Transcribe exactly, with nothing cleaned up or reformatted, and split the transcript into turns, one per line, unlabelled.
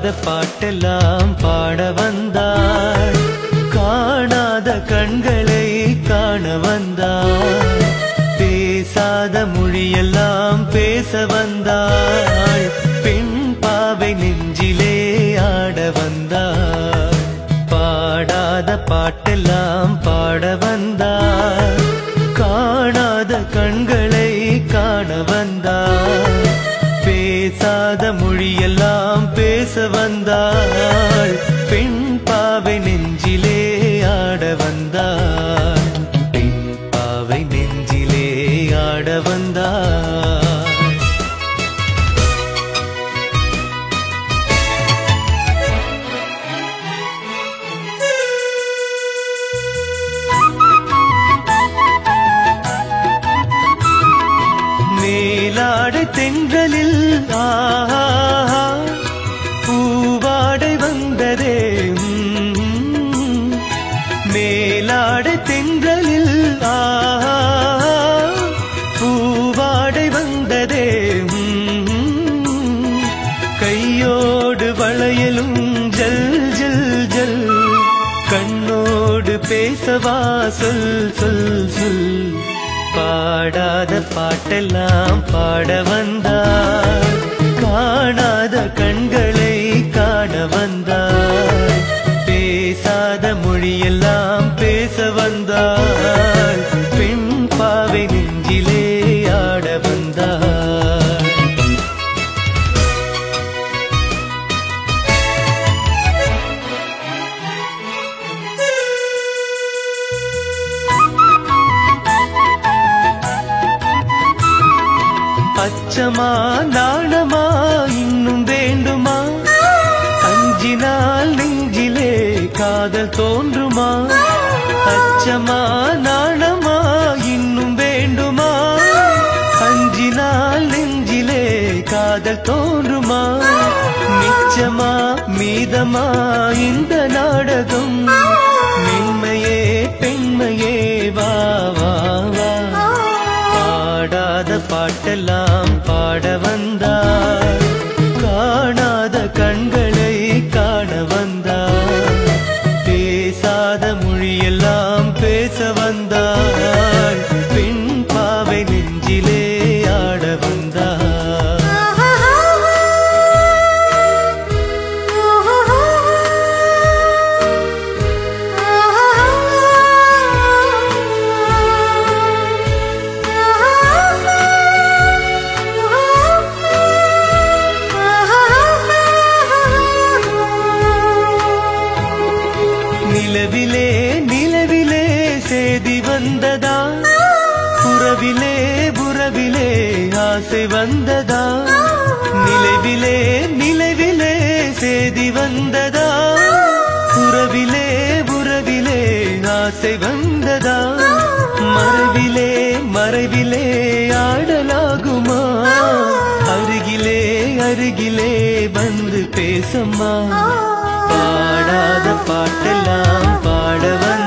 பாட்டெல்லாம் பாட வந்தாள், காணாத கண்களை காண வந்தாள், பேசாத மொழியெல்லாம் பேச வந்தாள், பெண் பாவை நெஞ்சிலே ஆட வந்தாள், பாடாத பாட்டெல்லாம் பாட வந்தாள், காணாத கண்களை காண வந்தாள், பேசாத மொழியெல்லாம் பேச வந்தாள், பெண் பாவை நெஞ்சிலே ஆட வந்தாள், பெண் பாவை நெஞ்சிலே ஆட வந்தாள். மேலாடை தென்றலில் ஆஹா பூவாடை வந்ததே, மேலாடை தென்றலில் ஆஹா பூவாடை வந்ததே, கையோடு வளையலும் ஜல் ஜல் ஜல், கண்ணோடு பேசவா சொல் சொல் சொல், பாடாத பாட்டெல்லாம் பாட வந்தாள், காணாத கண்களை காண வந்தாள், பேசாத மொழியெல்லாம் பேச வந்தாள், பெண் பாவை நெஞ்சிலே ஆட வந்தாள். அச்சமா நாணமா இன்னும் வேண்டுமா, அஞ்சினால் நெஞ்சிலே காதல் தோன்றுமா, அச்சமா நாணமா இன்னும் வேண்டுமா, அஞ்சினால் நெஞ்சிலே காதல் தோன்றுமா, நிச்சமா மீதமா இந்த நாடகம், மென்மையே பெண்மையே வா வா வா, பாடாத பாட்டெல்லாம் பாட வந்தாள், காணாத கண்களை காண வந்தாள், பேசாத மொழியெல்லாம் பேச வந்தாள், பெண் பாவை நெஞ்சிலே ஆட வந்தாள். நிலவிலே நிலவிலே சேதி வந்ததா, புறவிலே புறவிலே ஆசை வந்ததா, நிலவிலே நிலவிலே சேதி வந்ததா, புறவிலே புறவிலே ஆசை வந்ததா, மறைவிலே மறைவிலே ஆடலாகுமா, அருகிலே அருகிலே வந்து பேசம்மா, பாடாத பாட்டெல்லாம் பாட